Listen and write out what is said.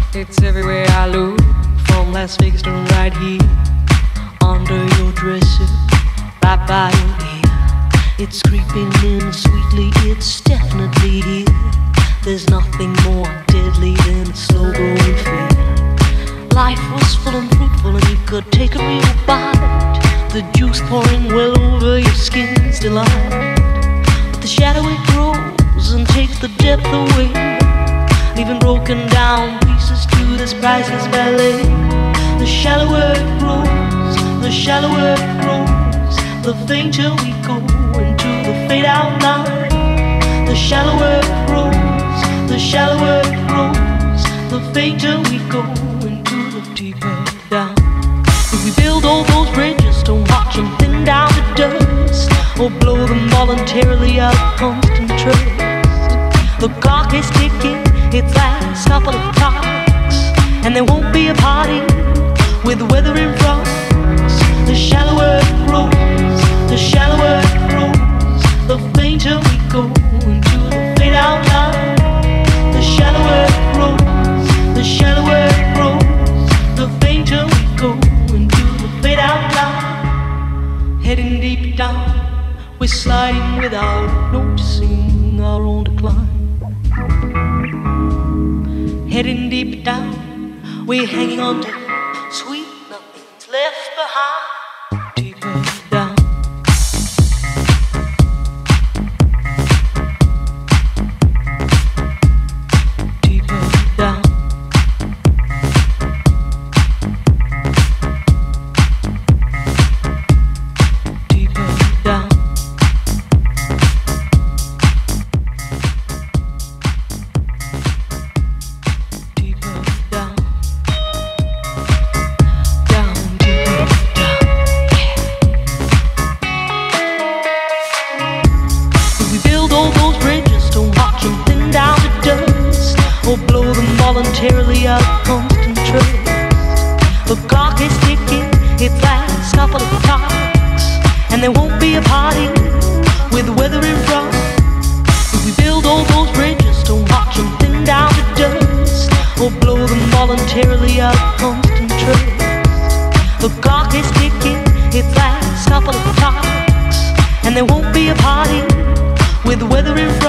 It's everywhere I look, from Las Vegas to right here, under your dresser, right by your ear. It's creeping in sweetly, it's definitely here. There's nothing more deadly than a slow-growing fear. Life was full and fruitful and you could take a real bite, the juice pouring well over your skin's delight. But the shadow it grows and takes the depth away, leaving broken down pieces to this priceless ballet. The shallower it grows, the shallower it grows, the fainter we go into the fade out line. The shallower it grows, the shallower it grows, the fainter we go into the deeper down. If we build all those bridges, don't watch them thin down to dust, or blow them voluntarily out of constant trust. The clock is ticking, its last couple of clocks, and there won't be a party with the weather in front. The shallower it grows, the shallower it grows, the fainter we go into the fade out line. The shallower it grows, the shallower it grows, the fainter we go into the fade out line. Heading deep down, we're sliding without noticing our own decline. Heading deep down, we're hanging on to sweet nothing's left behind. Deeper down. Deeper down. Deeper down. Voluntarily out of constant trust. The clock is ticking, its last couple of clocks, and there won't be a party with the weather in front. If we build all those bridges, don't watch them thin down to dust, or blow them voluntarily out of constant trust. The clock is ticking, its last couple of clocks, and there won't be a party with the weather in front.